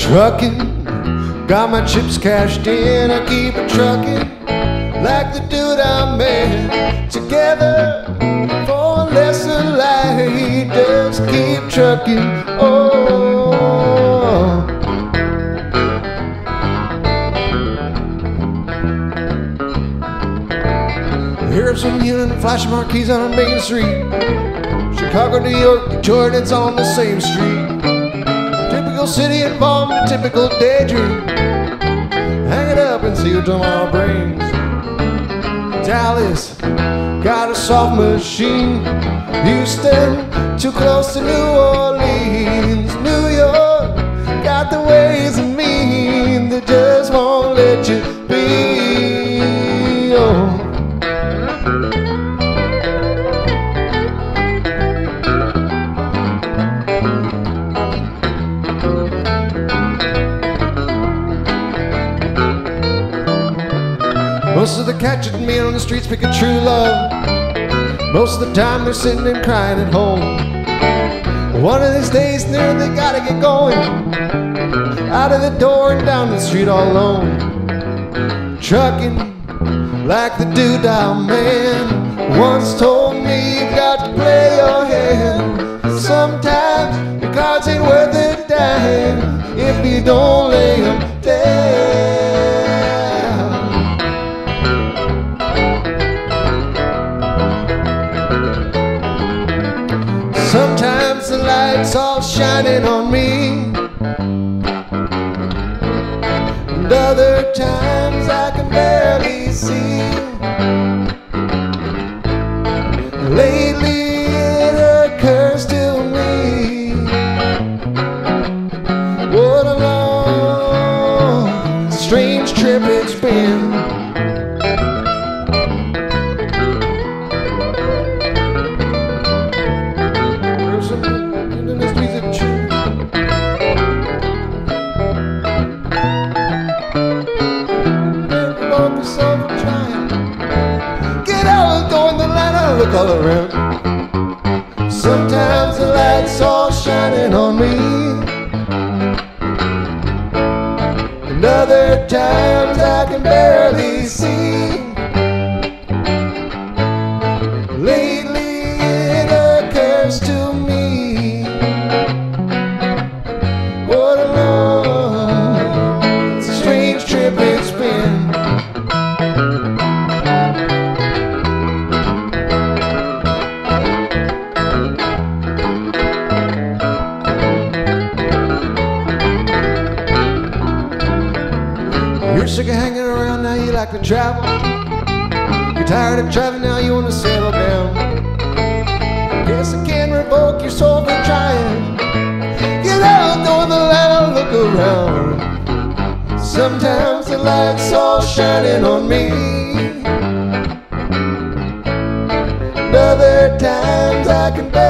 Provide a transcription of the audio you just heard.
Truckin', got my chips cashed in, I keep it truckin', like the dude I met. Together for a lesser life, just keep truckin', oh. Here's some yelling, flashing marquees on Main Street. Chicago, New York, Detroit, it's on the same street. Typical city involved in a typical daydream. Hang it up and see what tomorrow brings. Dallas, got a soft machine. Houston, too close to New Orleans. New York, got the ways and mean that just won't let you be. Oh. Most of the cats that meet on the streets pick a true love. Most of the time they're sitting and crying at home. One of these days they gotta get going, out of the door and down the street all alone. Truckin' like the doo-dah man once told me, you've got to play your hand. Sometimes your cards ain't worth a dime if you don't lay them down. Sometimes the light's all shining on me, and other times I can barely see. Lately it occurs to me, what a long, strange trip it's been. Look all around. Sometimes the light's all shining on me, and other times I can barely see. Lately it occurs to me, what a long, strange trip it's been. You're sick of hanging around, now you like to travel. You're tired of traveling, now you want to settle down. Guess I can't revoke your soul for trying. Get out, go in the light, look around. Sometimes the light's all shining on me, and other times I can bear